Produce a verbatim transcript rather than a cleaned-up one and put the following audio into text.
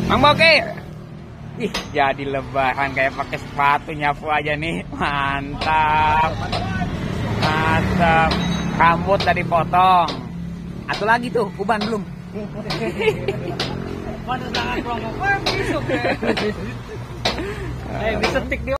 Mang Bokir. Ih, jadi lebaran kayak pakai sepatu nyapu aja nih. Mantap. Mantap. Rambut tadi potong. Atau lagi tuh, uban belum. Mana sangat promo. Wah, besok ya. Eh, disetik dia.